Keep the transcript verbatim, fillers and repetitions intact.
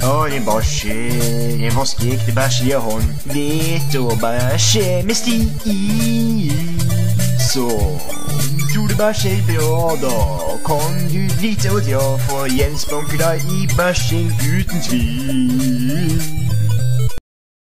Og det bæsjer, en vaskeekte bæsjer hånd. Vet å bæsje med stil. Så tror du bæsjer bra, da kan du drite og dra, for Jens banker deg i bæsjing uten tvil.